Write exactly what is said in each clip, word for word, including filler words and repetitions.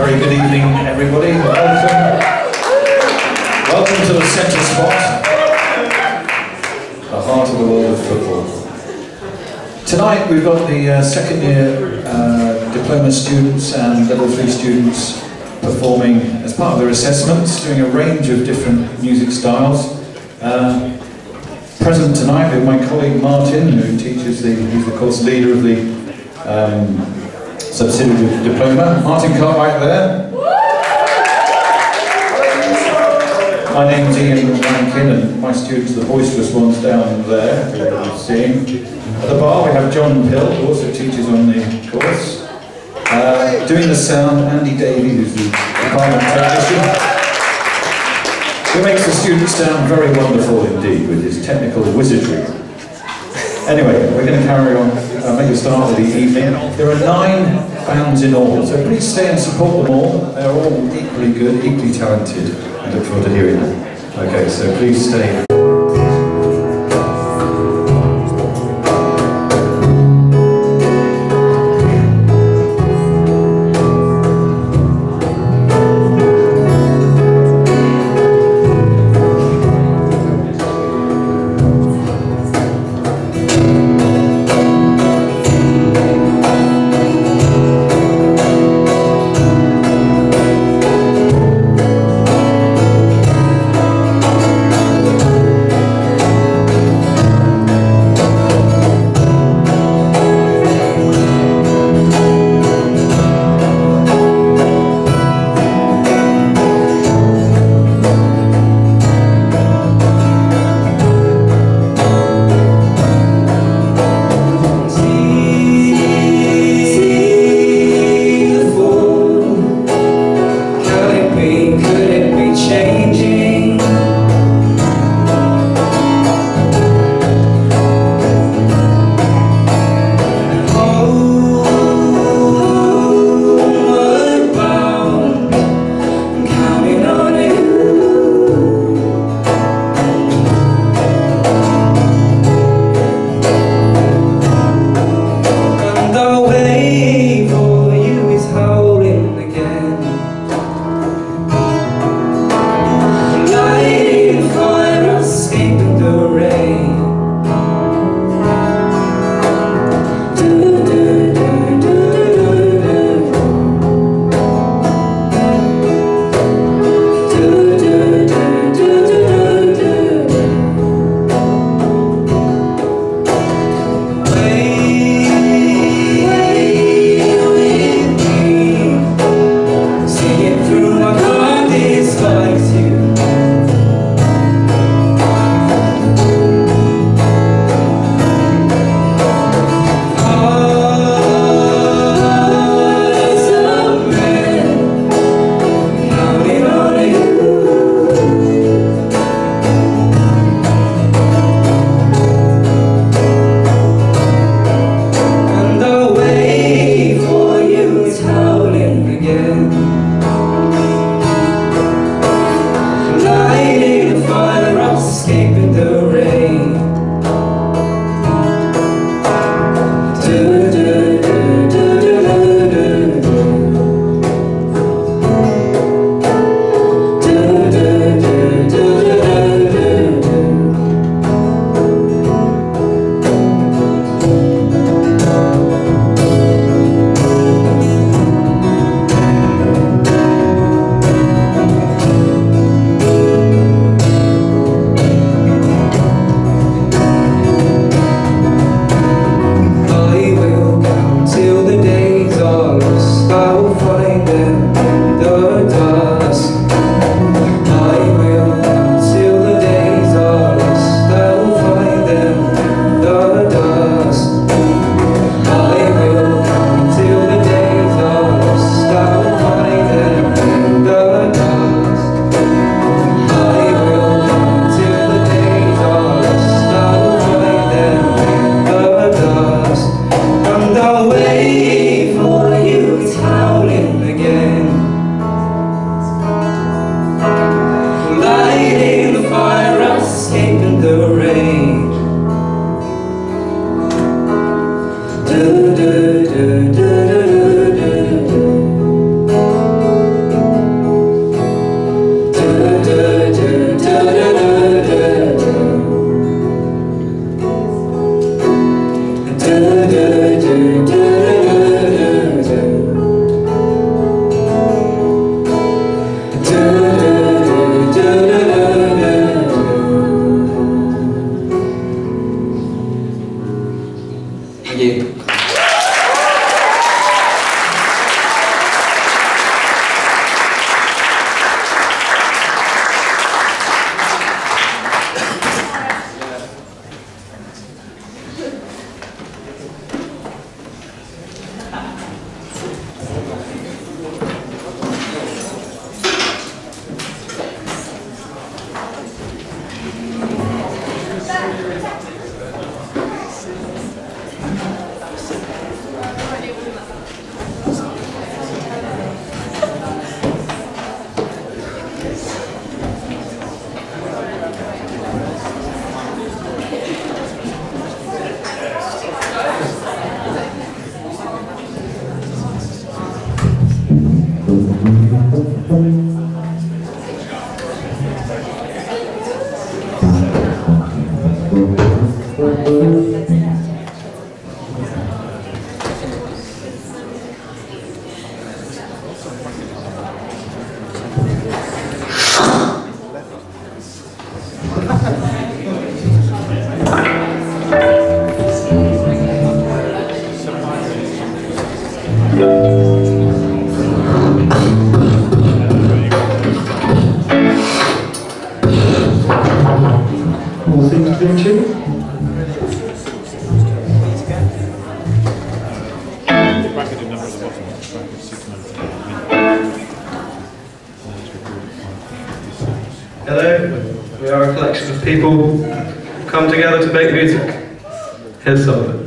Very good evening, everybody. Welcome. Welcome to the centre spot, the heart of the world of football. Tonight we've got the uh, second year uh, diploma students and level three students performing as part of their assessments, doing a range of different music styles. Uh, present tonight with my colleague Martin, who teaches the, he's of course leader of the um, subsidiary diploma. Martin Cartwright there. My name's Ian Rankin, and my students, the boisterous ones down there, who you're seeing. At the bar we have John Pill, who also teaches on the course. Uh, doing the sound, Andy Davey, who's the department technician, who makes the students sound very wonderful indeed with his technical wizardry. Anyway, we're going to carry on, uh, make a start with the evening. There are nine bands in all, so please stay and support them all. They're all equally good, equally talented. I look forward to hearing them. Okay, so please stay. All things being tuned. Hello, we are a collection of people who come together to make music. Here's some of it.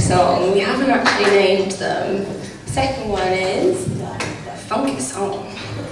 song. We haven't actually named them. The second one is Funky Song.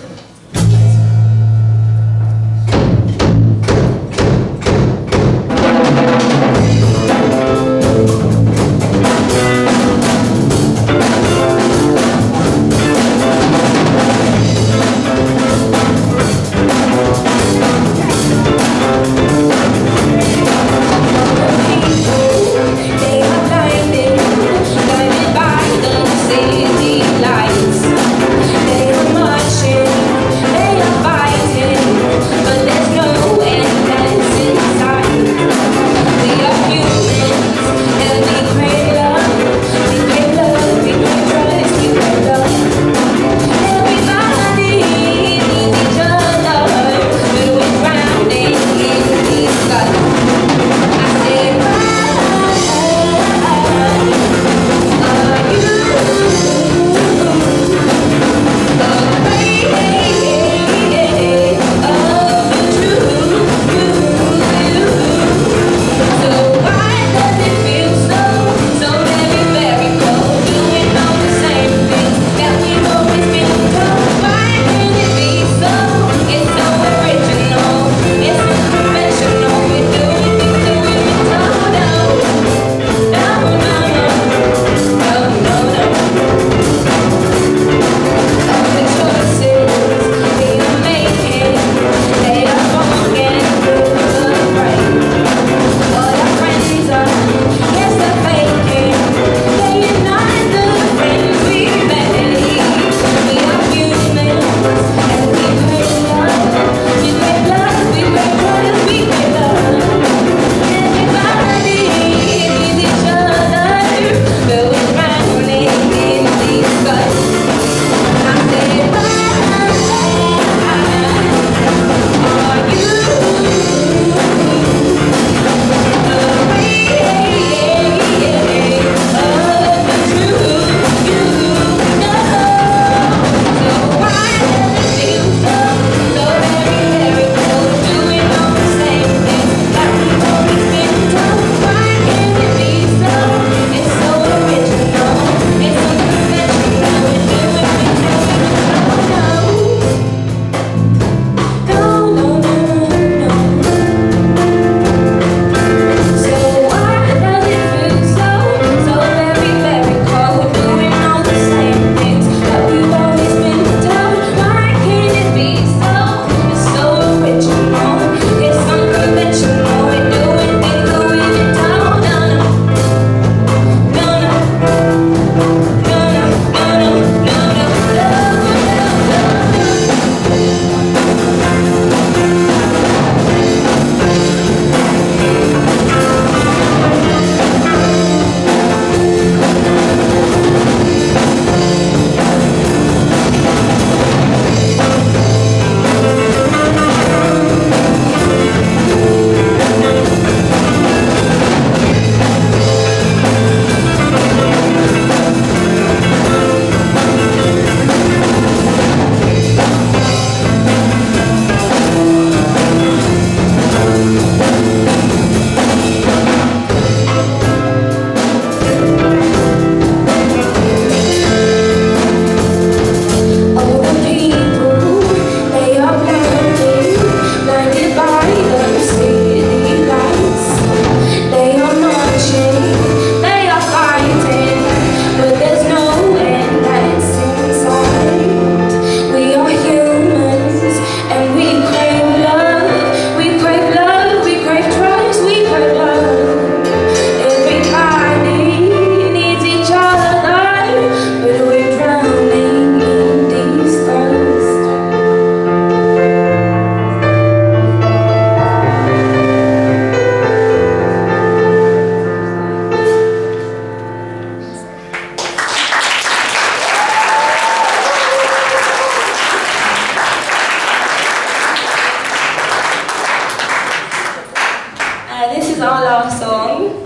our last song,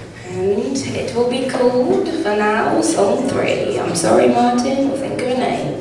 and it will be called, for now, Song three. I'm sorry, Martin, we'll think of a name.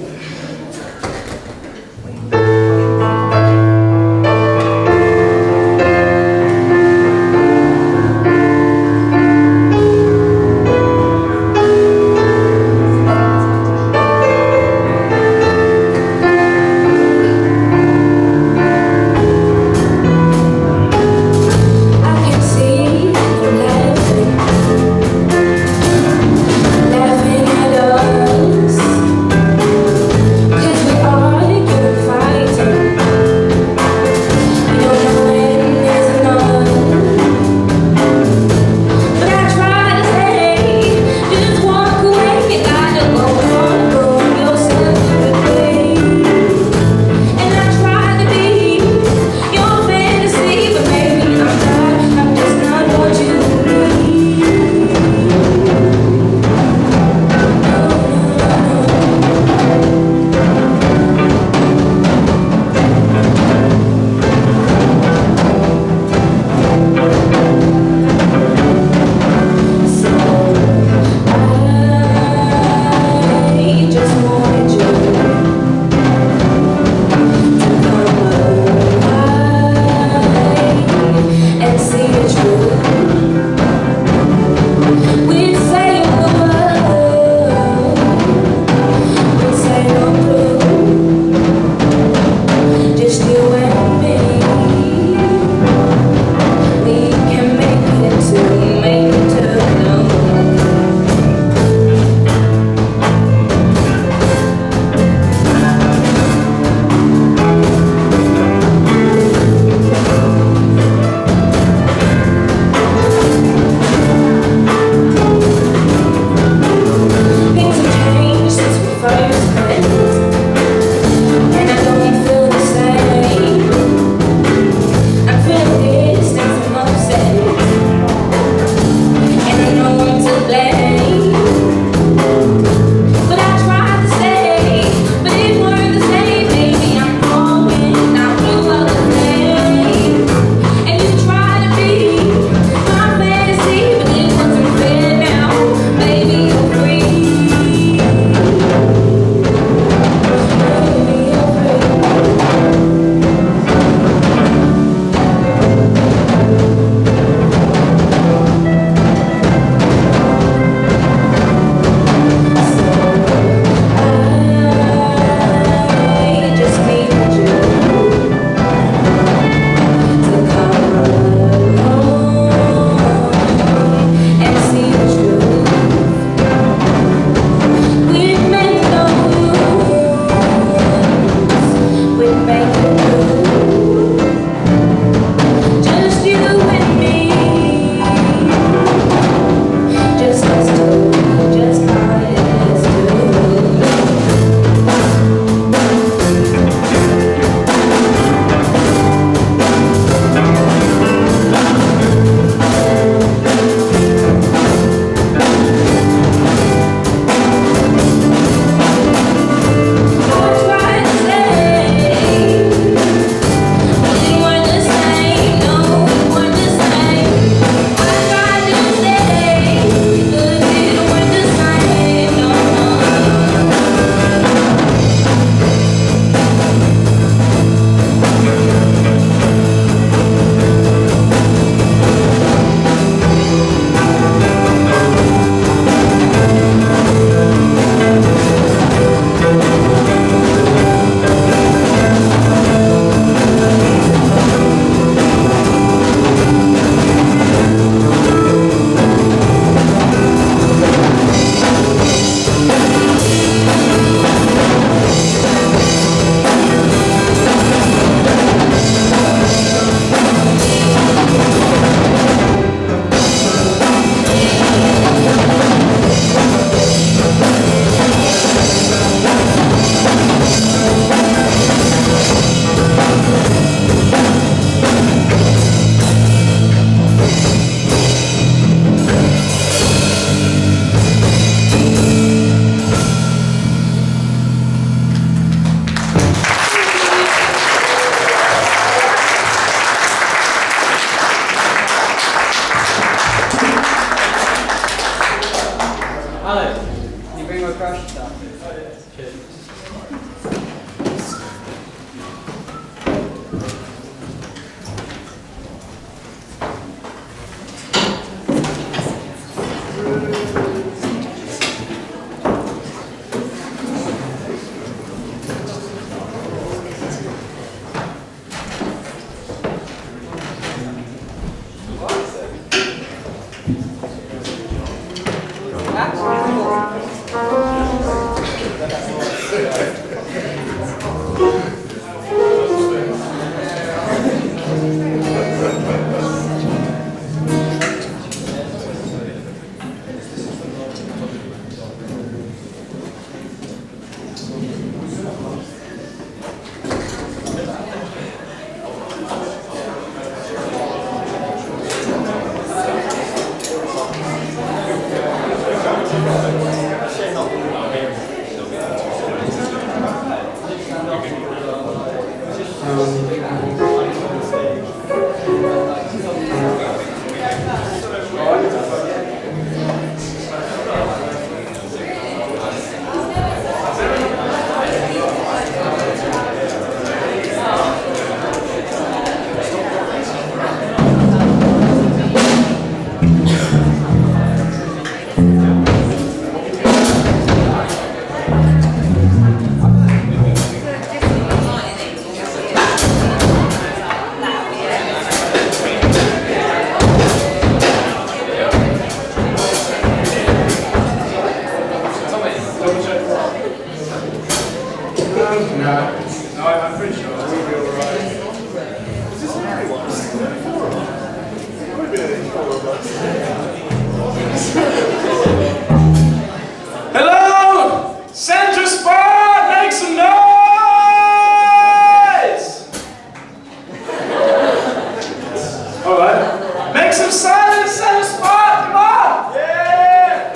Alright. Make some silence, set a spot, come on! Yeah!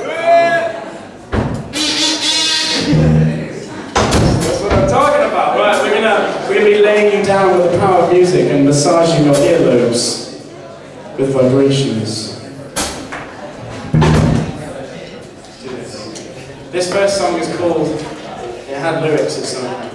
That's what I'm talking about. Right, we're gonna we're gonna be laying you down with the power of music and massaging your earlobes with vibrations. This first song is called, it had lyrics at some point.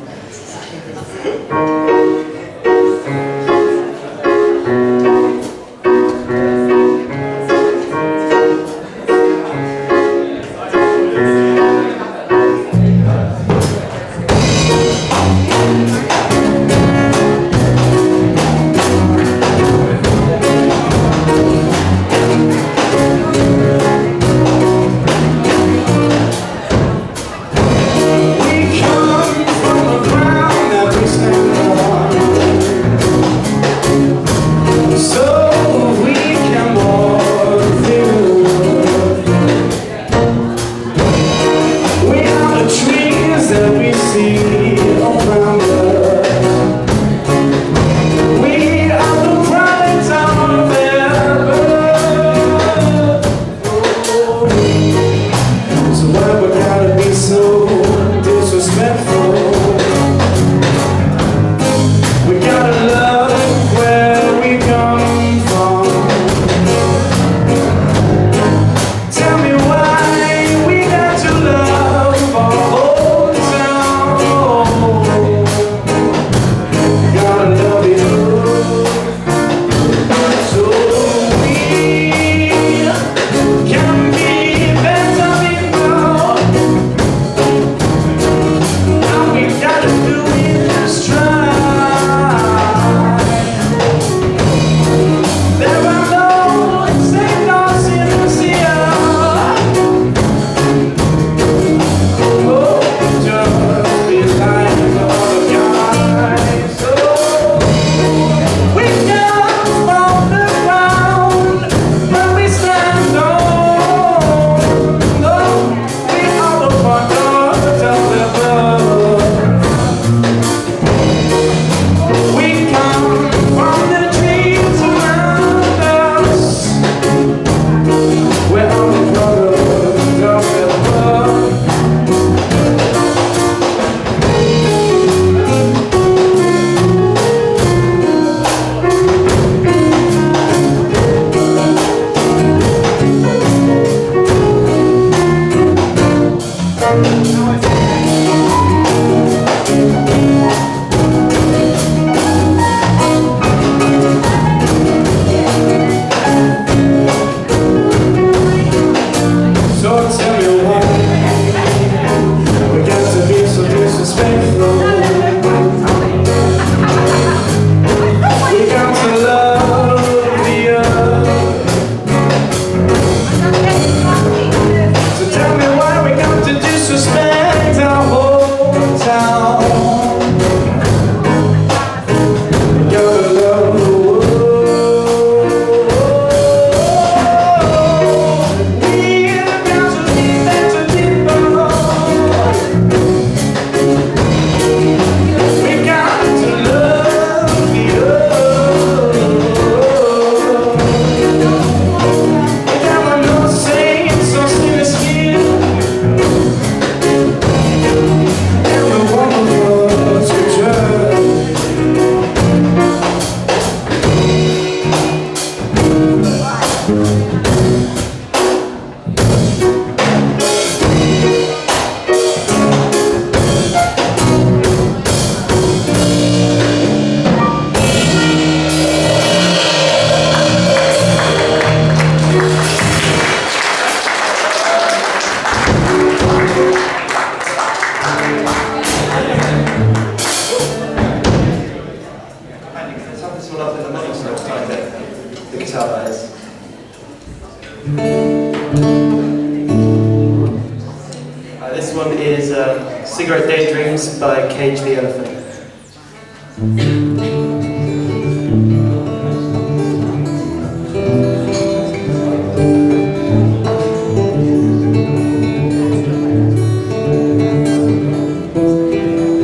Cigarette Daydreams by Cage the Elephant.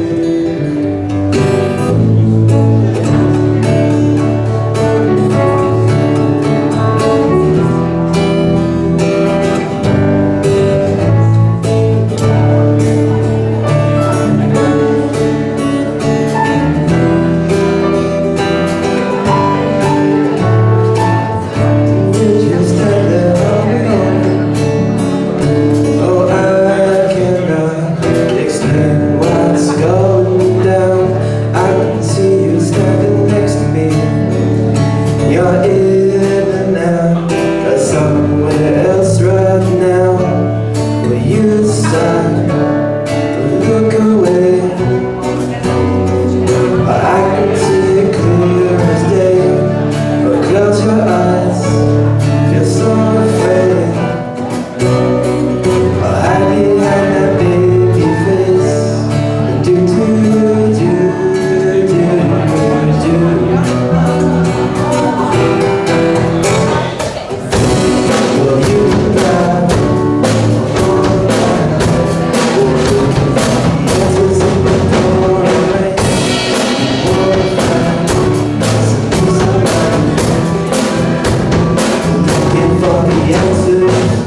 Thank you're in and out, or somewhere else right now. Will you stop or look away? I can see it clear as day, but close your eyes, feel so afraid. I'll hide behind that baby face and do do do do do. Will you drive all night? Or look at the answers in the doorway? Or find some peace of mind, looking for the answers.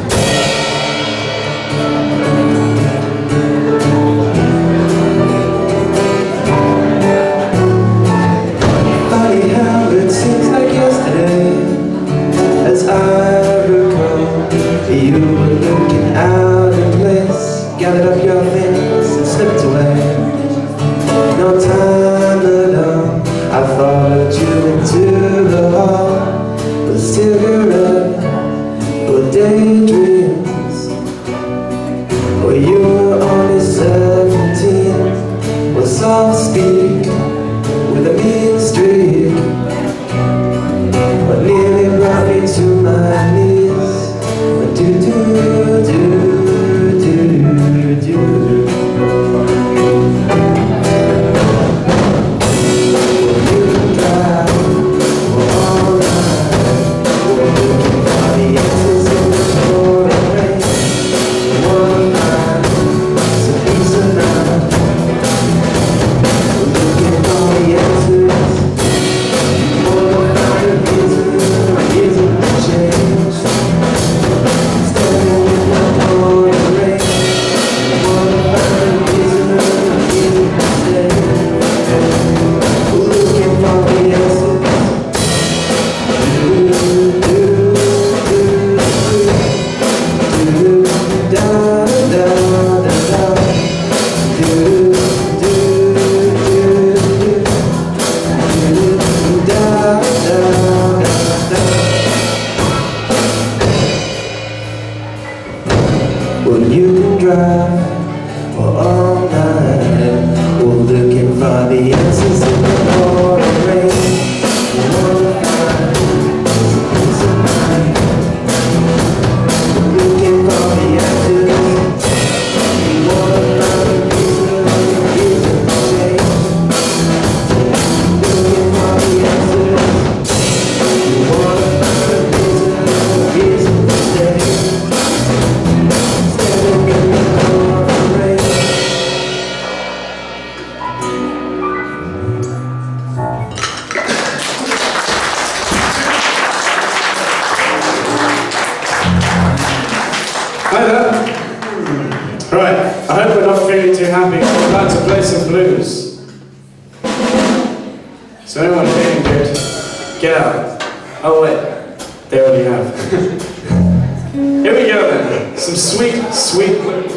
Funny how it seems like yesterday, as I recall, you were looking out of place, gathered up your things and slipped away. No time at all, I followed you into the hall with a cigarette or daydreams. Well, you were only seventeen, was soft speak with a mean streak, what nearly brought me to my knees. What do do do do do do? You can drive all night, looking for the answers in the pouring rain. One night, some peace of mind, looking for the answers. One night, a reason, a reason to change. Standing in the pouring rain. One night, a reason, a reason to stay. Looking for the answers. Do do do do da da da da. Do do do do da da da da. Well, you can drive for all night, we're looking for the answers in the pouring rain. One night, some peace of mind, we're looking for the answers. One night, a reason, a reason to change. Looking for the answers. One night, a reason, a reason to stay. Standing in the pouring rain. Hi there. Right, I hope we're not feeling too happy. We're about to play some blues. So anyone feeling good? Get out. Oh wait, they already have. Here we go then. Some sweet, sweet blues.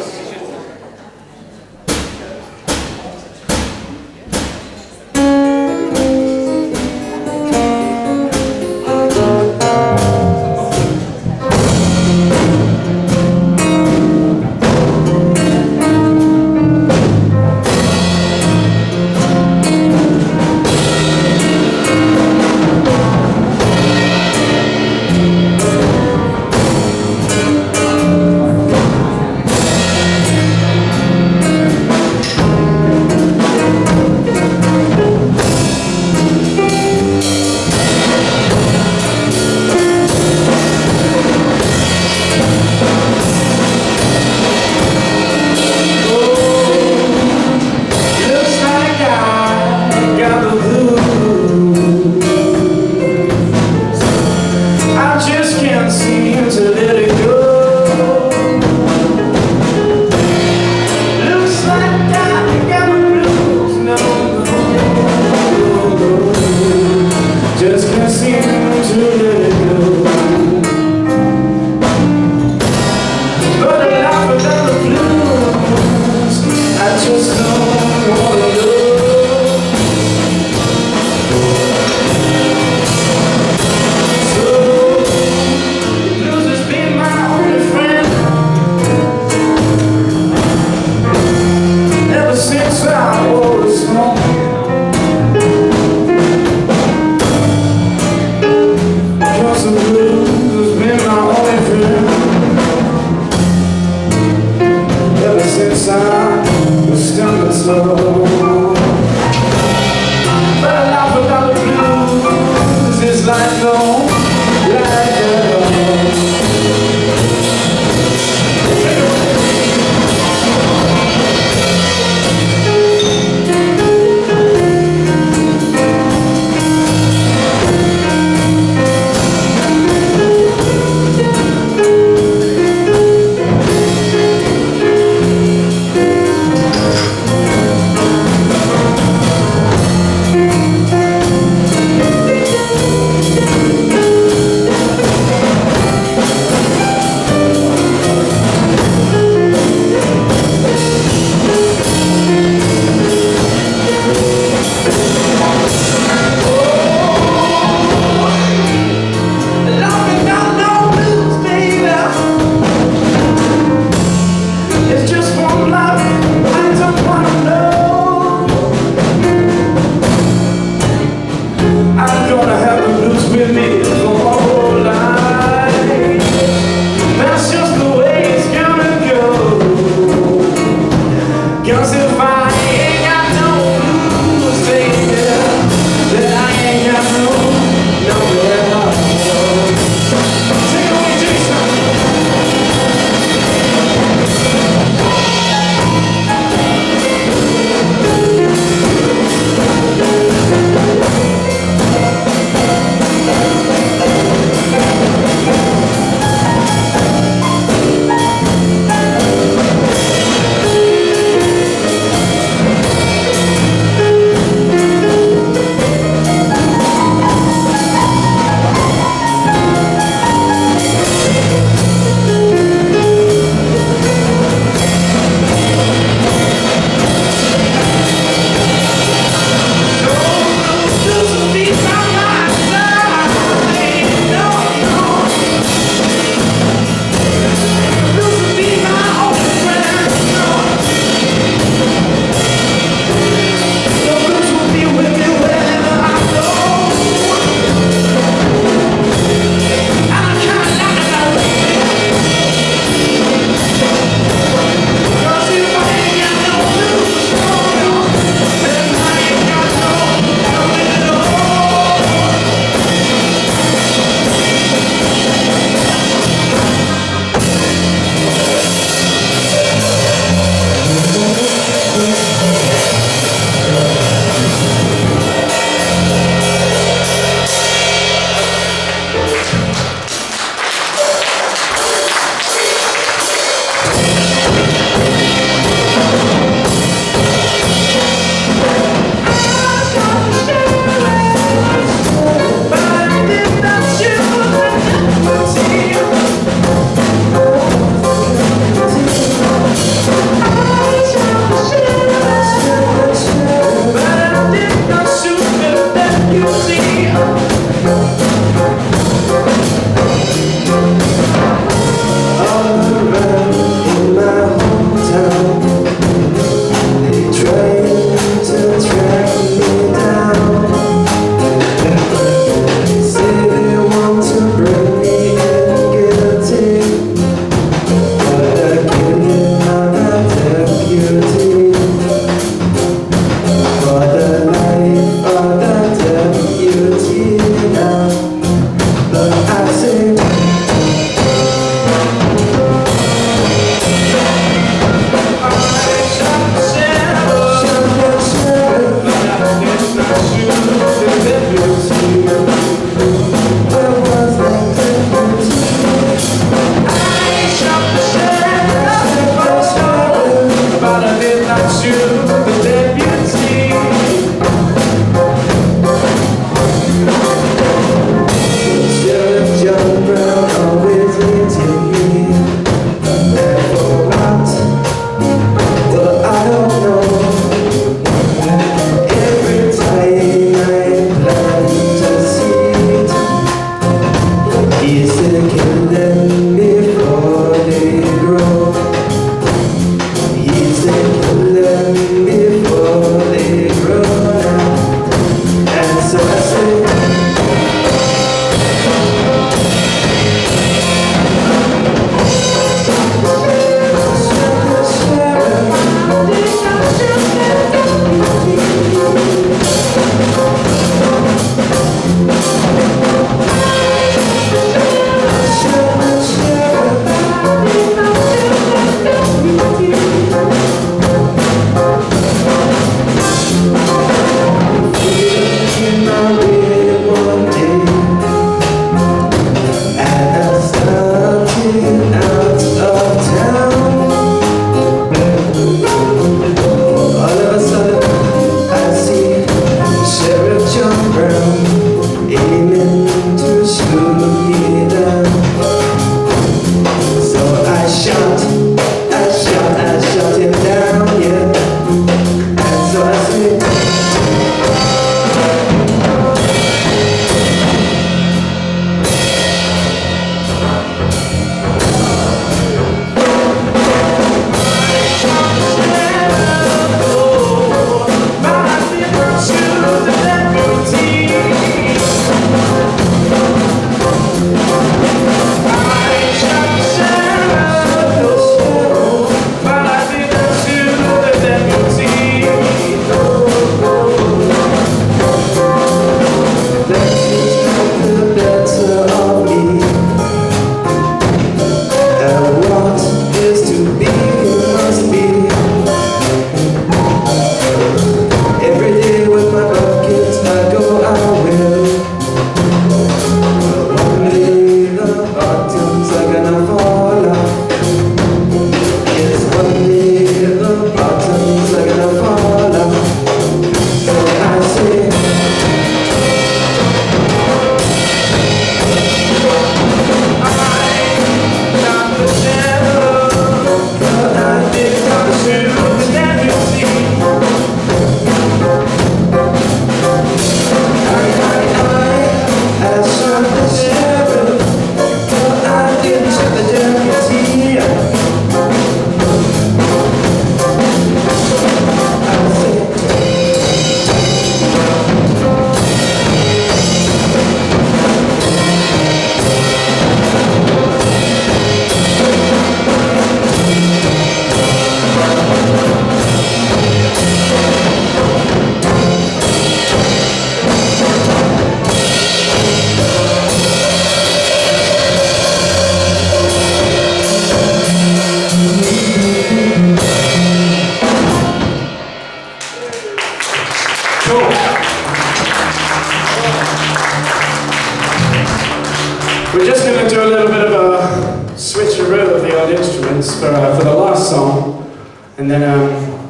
We're just going to do a little bit of a switcheroo of the old instruments for, uh, for the last song, and then, um,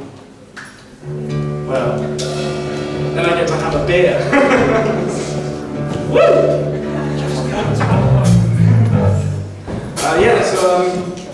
well, then I get to have a beer. Woo! Uh, yeah, so, um,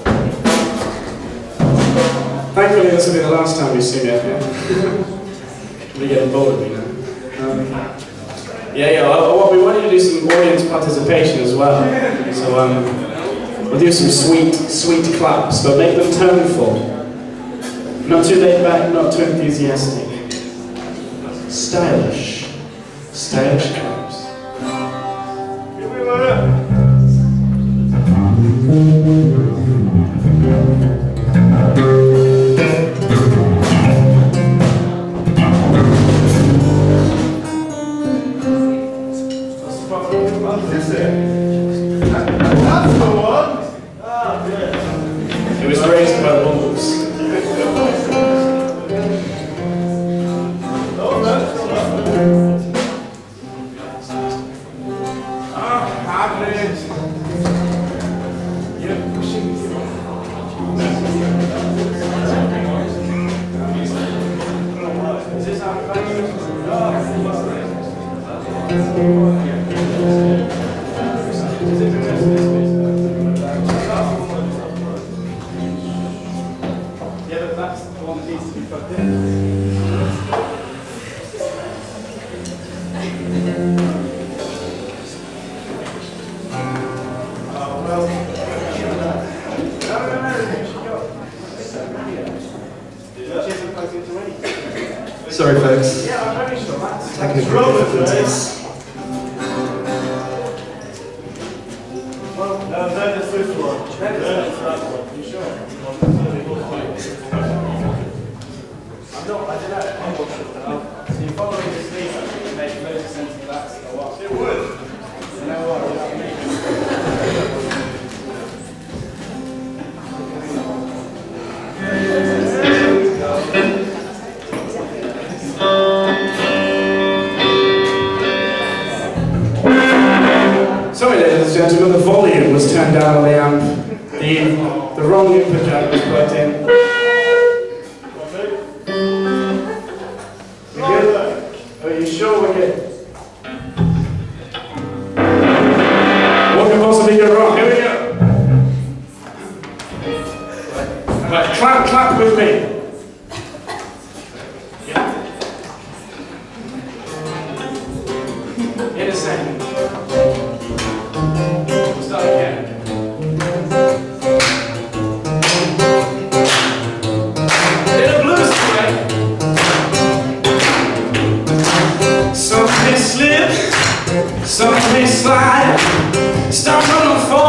thankfully this will be the last time we sing it, yeah? We're getting bored of me now. Um, yeah, yeah, well, what we want you to do some audience participation as well. So, um, we'll do some sweet, sweet claps, but make them toneful. Not too laid back, not too enthusiastic. Stylish. Stylish claps. It was raised by wolves. Sorry folks, technical difficulties. Well, no, no, that's this one. That's that one. You sure? I'm not, I don't know. So you're following this lead, it makes loads of sense for that to go up. It would. You know what? You know what I mean? Sorry, ladies and gentlemen, the volume was turned down on the amp. The, the wrong input jack was plugged in. We good? Are you sure we're good? What could possibly go wrong? Here we go. Right, clap, clap with me. Yeah. In a second. We'll start again. In a blues way. Some may slip, some may slide, start on the phone.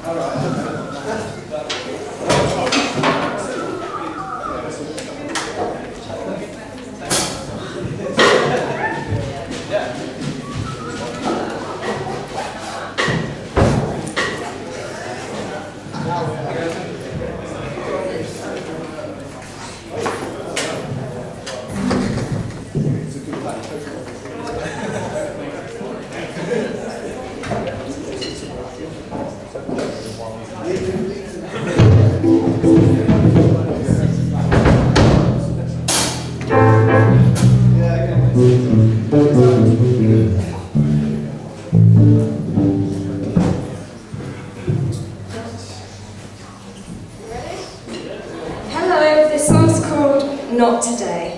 Hello, this song's called Not Today.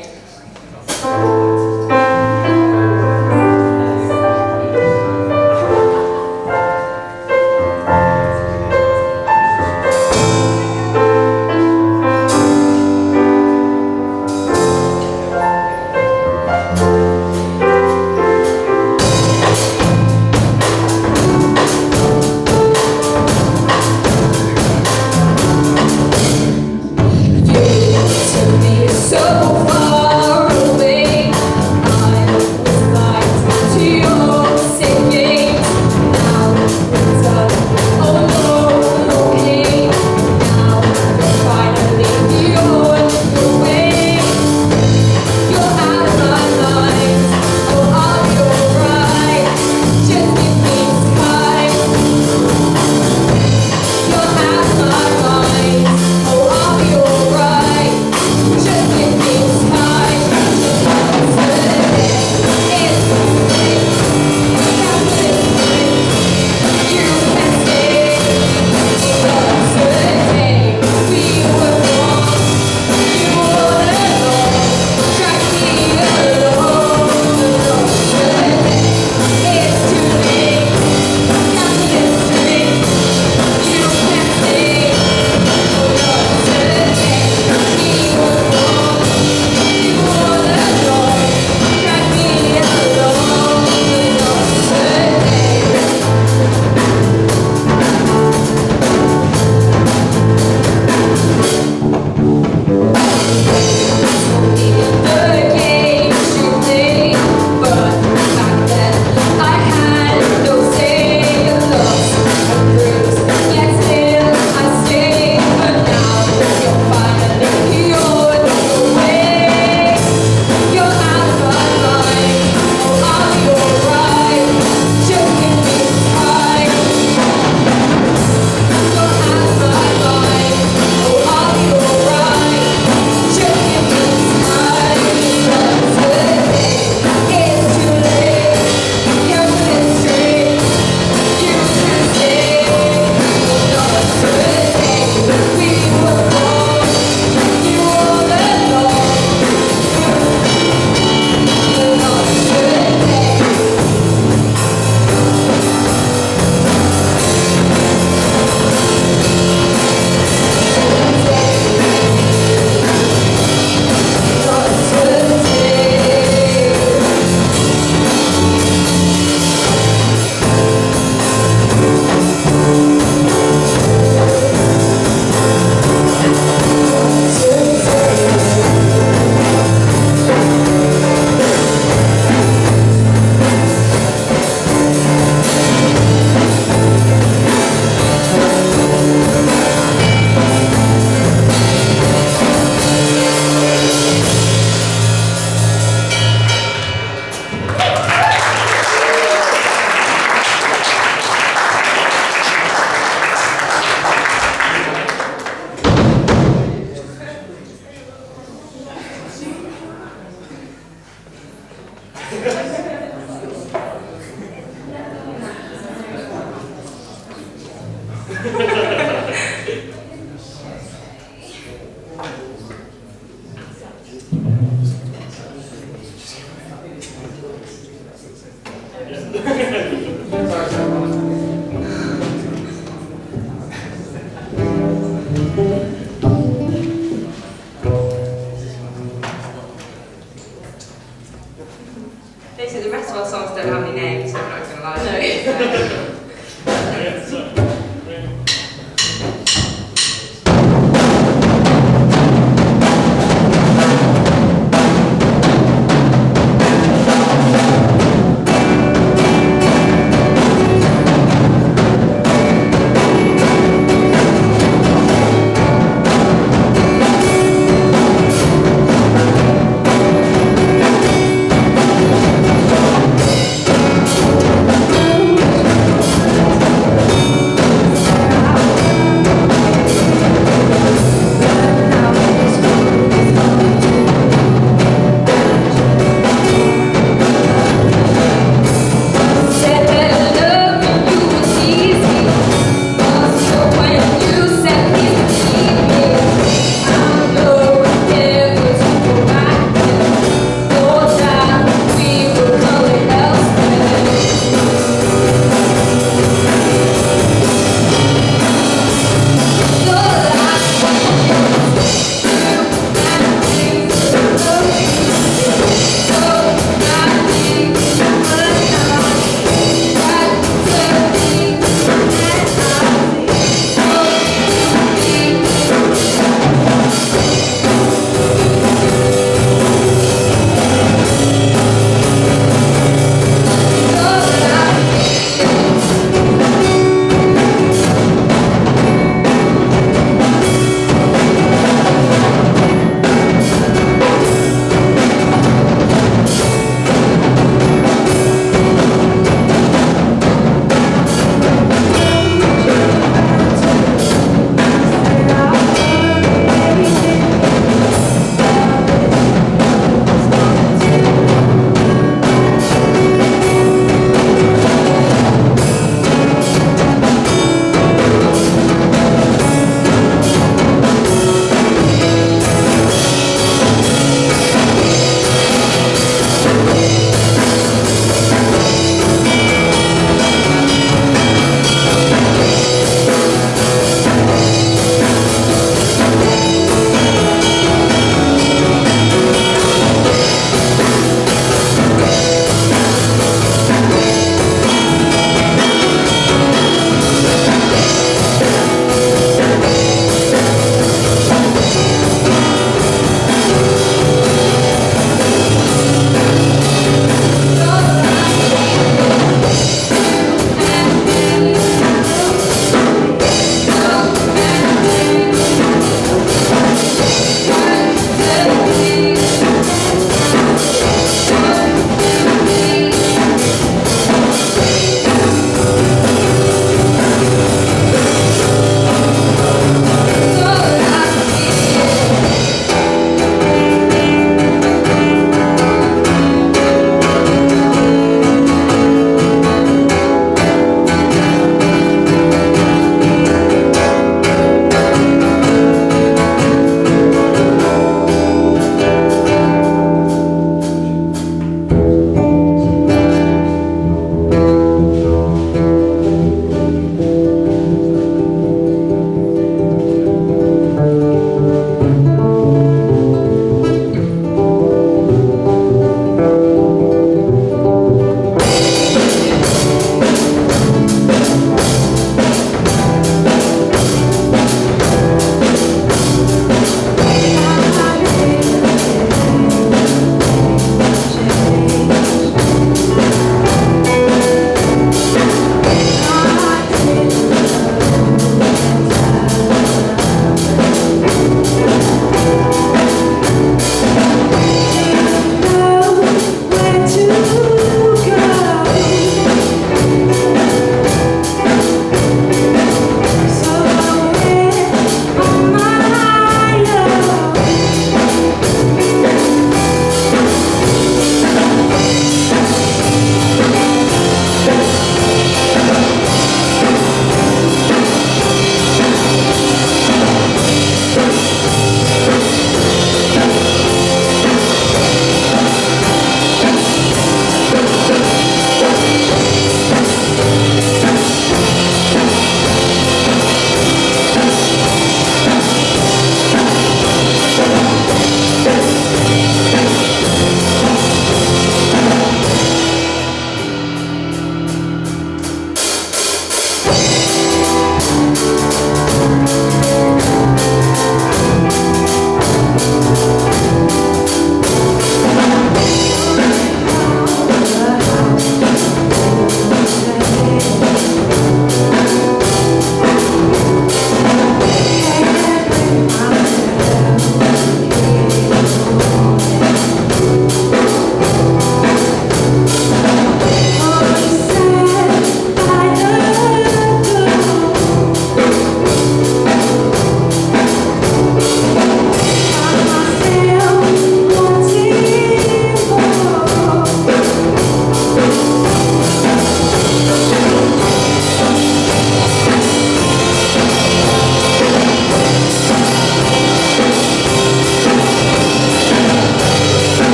Basically, the rest of our songs don't have any names, so I'm not going to lie. No.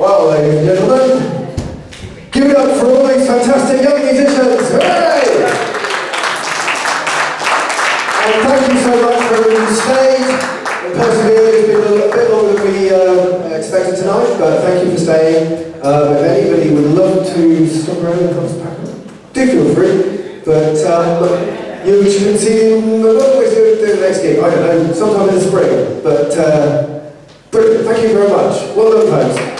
Well, ladies and gentlemen, give it up for all these fantastic young musicians! Hooray! And thank you so much for everyone who stayed and persevered. It's been a little bit longer than we uh, expected tonight, but thank you for staying. Uh, if anybody would love to stop around and come back, do feel free. But um, you should see them. What are we going to do the next gig? I don't know, sometime in the spring. But uh, brilliant. Thank you very much. Well done, folks.